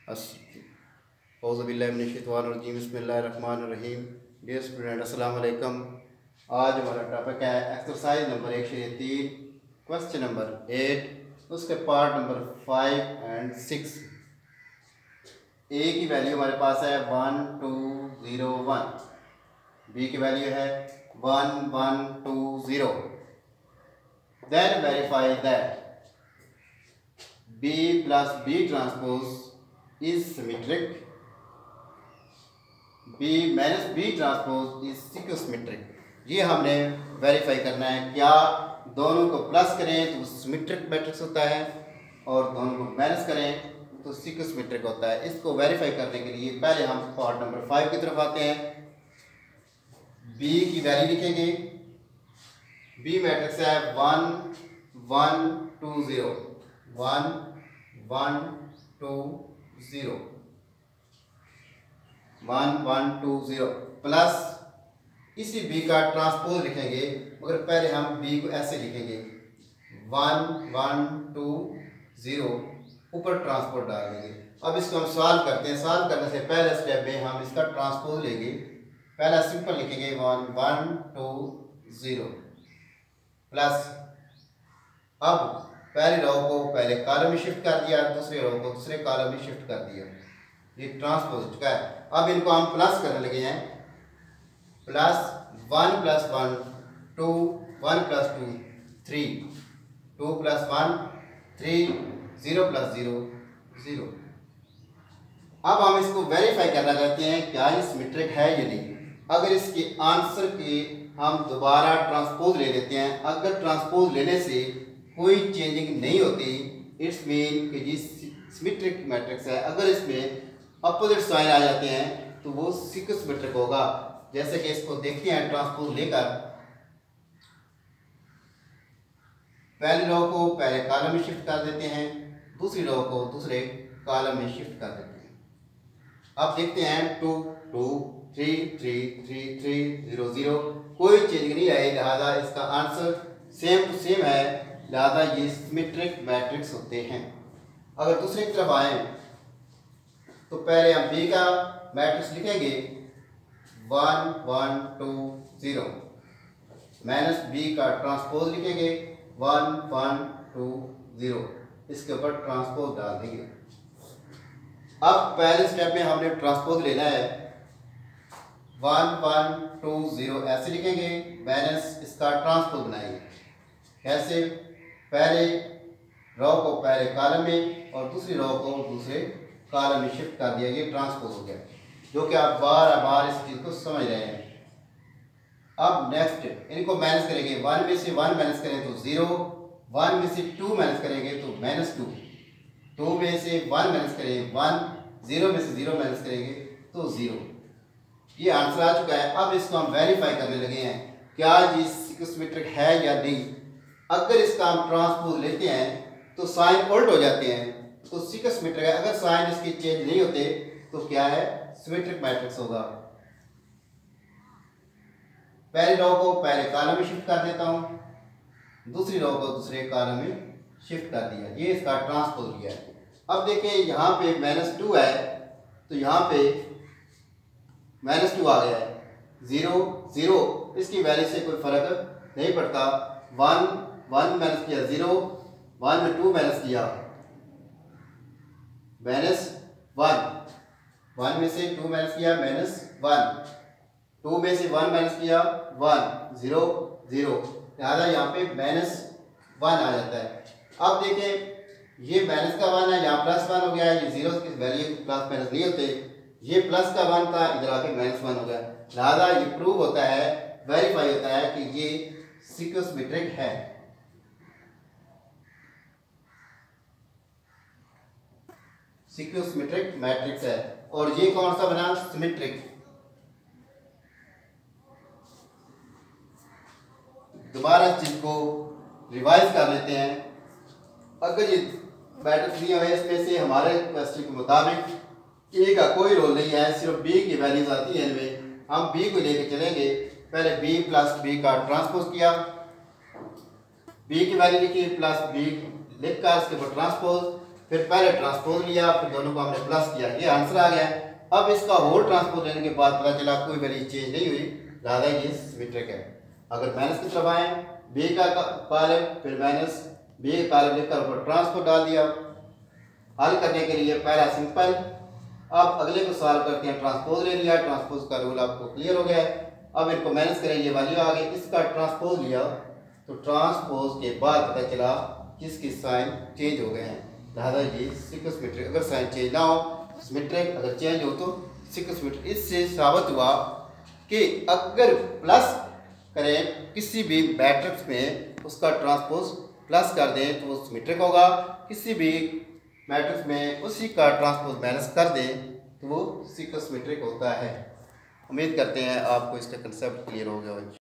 औज़ुबिल्लाहिमिनश्शैतानिर्रजीम बिस्मिल्लाहिर्रहमानिर्रहीम। Dear student, अस्सलाम वालेकुम। आज हमारा टॉपिक है एक्सरसाइज नंबर 103, क्वेश्चन नंबर 8, उसके पार्ट नंबर 5 एंड 6। ए की वैल्यू हमारे पास है 1 2 0 1, बी की वैल्यू है 1 1 2 0। Then verify that B plus B transpose is symmetric, B minus B transpose is skew symmetric. ये हमने वेरीफाई करना है। क्या दोनों को प्लस करें तो सिमेट्रिक मैट्रिक्स होता है और दोनों को माइनस करें तो सिक्योसिमेट्रिक होता है। इसको वेरीफाई करने के लिए पहले हम पार्ट नंबर 5 की तरफ आते हैं। बी की वैल्यू लिखेंगे। बी मैट्रिक्स है 1 1 2 0 1 1 2 0 1 1 2 0 प्लस इसी बी का ट्रांसपोज लिखेंगे, मगर पहले हम बी को ऐसे लिखेंगे 1 1 2 0 ऊपर ट्रांसपोज डाल देंगे। अब इसको हम सॉल्व करते हैं। सॉल्व करने से पहले स्टेप में हम इसका ट्रांसपोज लेंगे। पहला सिंपल लिखेंगे 1 1 2 0 प्लस, अब पहली रो को पहले कॉलम में शिफ्ट कर दिया, दूसरे रो को दूसरे कॉलम में शिफ्ट कर दिया। ये ट्रांसपोज हो चुका है। अब इनको हम प्लस करने लगे हैं। Plus 1 plus 1 2 1 plus 2 3 2 plus 1 3 0 plus 0 0। अब हम इसको वेरीफाई करना चाहते हैं क्या ये सिमेट्रिक है या नहीं। अगर इसके आंसर की हम दोबारा ट्रांसपोज ले लेते हैं, अगर ट्रांसपोज लेने से कोई चेंजिंग नहीं होती, इट्स मीन कि ये सिमेट्रिक मैट्रिक्स है। अगर इसमें अपोजिट साइन आ जाते हैं तो वो सिक्योसिमेट्रिक होगा। जैसे कि इसको देखते हैं ट्रांसपोज लेकर। पहली रो को पहले कॉलम में शिफ्ट कर देते हैं, दूसरी रो को दूसरे कॉलम में शिफ्ट कर देते हैं। अब देखते हैं 2 2 3 3 3 3 0 0, कोई चेंज नहीं आई, लिहाजा इसका आंसर सेम टू सेम है, लिहाजा ये सिमेट्रिक मैट्रिक्स होते हैं। अगर दूसरी तरफ आए तो पहले हम बी का मैट्रिक्स लिखेंगे 1 1 2 0 माइनस बी का ट्रांसपोज लिखेंगे 1 1 2 0, इसके ऊपर ट्रांसपोज डाल देंगे। अब पहले स्टेप में हमने ट्रांसपोज लेना है। 1 1 2 0 ऐसे लिखेंगे, माइनस इसका ट्रांसपोज बनाएंगे। कैसे? पहले रो को पहले कॉलम में और दूसरी रो को दूसरे कॉलम में शिफ्ट कर दिया। ये ट्रांसपोज हो गया, जो कि आप बार बार इस चीज को समझ रहे हैं। अब नेक्स्ट इनको माइनस करेंगे। 1 में से 1 माइनस करें तो 0, 1 में से 2 माइनस करेंगे तो -2, 2 में से 1 माइनस करेंगे 1, 0 में से 0 माइनस करेंगे तो 0। ये आंसर आ चुका है। अब इसको हम वेरीफाई करने लगे हैं क्या ये सिक्योसिमेट्रिक है या नहीं। अगर इसका हम ट्रांसपोज लेते हैं तो साइन उल्ट हो जाते हैं, तो सिक्योसिमेट्रिक है। अगर साइन इसके चेंज नहीं होते तो क्या है, सिमेट्रिक मैट्रिक्स होगा। पहली रो को पहले कॉलम में शिफ्ट कर देता हूं, दूसरी रो को दूसरे कॉलम में शिफ्ट कर दिया। ये इसका ट्रांसपोज लिया है। अब देखें यहाँ पे -2 है तो यहाँ पे -2 आ गया है। 0 0, इसकी वैल्यू से कोई फर्क नहीं पड़ता। 1 1 माइनस किया 0, 1 में 2 माइनस किया -1, 1 में से 2 माइनस किया -1, 2 में से 1 माइनस किया 1 0 0, लिहाजा यहाँ पे -1 आ जाता है। अब देखें ये माइनस का 1 है, यहाँ +1 हो गया है। ये 0 की वैल्यू प्लस माइनस नहीं होते, ये प्लस का 1 था, इधर आके -1 हो गया। लिहाजा ये प्रूव होता है, वेरीफाई होता है कि ये सिक्योसिमेट्रिक है। सिक्योसिमेट्रिक मैट्रिक्स है। और ये कौन सा बना, सिमेट्रिक। दोबारा इस चीज को रिवाइज कर लेते हैं। अगर ये मैट्रिक्स दिए हुए इसमें से हमारे क्वेश्चन के मुताबिक ए का कोई रोल नहीं है, सिर्फ बी की वैल्यूज आती है इनमें, हम बी को लेके चलेंगे। पहले बी प्लस बी का ट्रांसपोज किया, बी की वैल्यू लिखी प्लस बी लिखकर इसके ऊपर ट्रांसपोज, फिर पहले ट्रांसपोज लिया, फिर दोनों को हमने प्लस किया, ये आंसर आ गया। अब इसका होल ट्रांसपोज लेने के बाद पता चला कोई वैल्यू चेंज नहीं हुई, लिहाजा ये सिमेट्रिक है। अगर माइनस की तरफ आए, बी का कॉलम फिर माइनस बी का कॉलम लेकर ऊपर ट्रांसपोज डाल दिया। हल करने के लिए पहला सिंपल, अब अगले को सॉल्व करते हैं। ट्रांसपोज ले लिया, ट्रांसपोज का रूल आपको क्लियर हो गया है। अब इनको माइनस करें, ये वैल्यू आ गई, इसका ट्रांसपोज लिया तो ट्रांसपोज के बाद पता चला किसकी साइन चेंज हो गए हैं, लिहाजा ये सिमेट्रिक। अगर साइन चेंज ना हो सिमेट्रिक, अगर चेंज हो तो सिमेट्रिक। इससे साबित हुआ कि अगर प्लस करें किसी भी मैट्रिक्स में, उसका ट्रांसपोज प्लस कर दें तो वो सिमेट्रिक होगा, किसी भी मैट्रिक्स में उसी का ट्रांसपोज माइनस कर दें तो वो सिमेट्रिक होता है। उम्मीद करते हैं आपको इसका कंसेप्ट क्लियर हो गया हो।